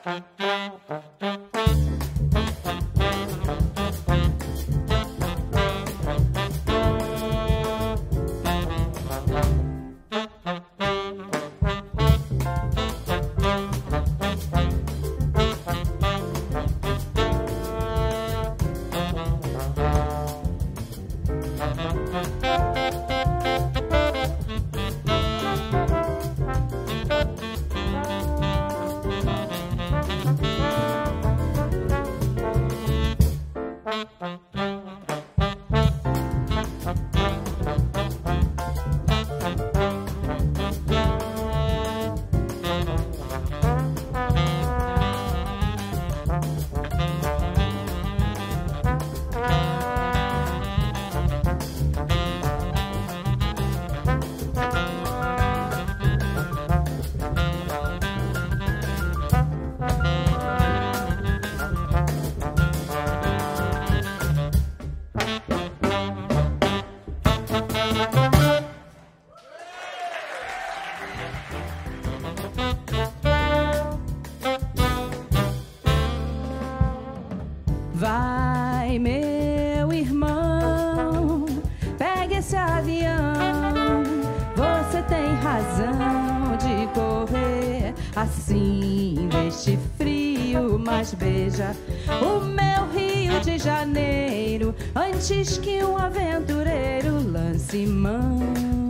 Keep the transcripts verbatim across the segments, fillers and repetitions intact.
Vai, meu irmão, pegue esse avião. Você tem razão de correr assim deste frio, mas beija o meu Rio de Janeiro antes que um aventureiro lance mão.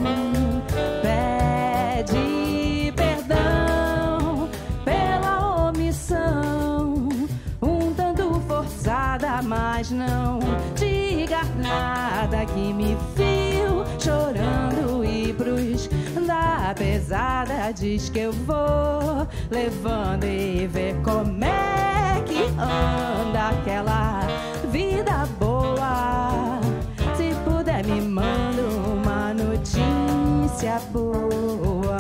Pede perdão pela omissão, um tanto forçada, mas não diga nada que me viu chorando e pros da pesada diz que eu vou levando e ver como é que anda aquela vida boa. Se puder me manda uma notícia boa.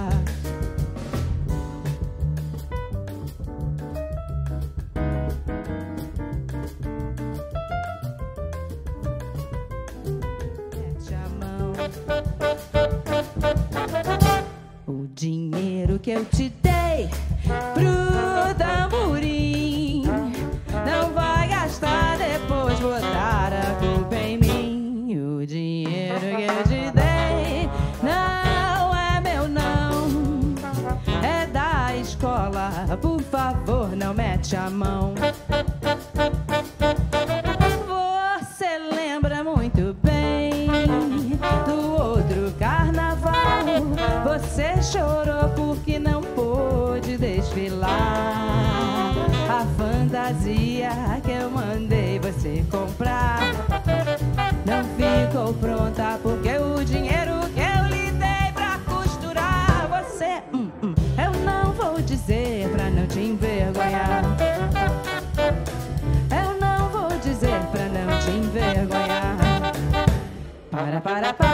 O dinheiro que eu te dei pro tamborim não vai gastar, depois botar a culpa em mim. O dinheiro que eu te dei não é meu não, é da escola, por favor não mete a mão. Você lembra muito bem do outro carnaval, você chorou porque não pôde desfilar. A fantasia que eu mandei você comprar não ficou pronta porque o dinheiro que eu lhe dei pra costurar. Você, hum, hum, eu não vou dizer pra não te envergonhar. Eu não vou dizer pra não te envergonhar. Para, para, para.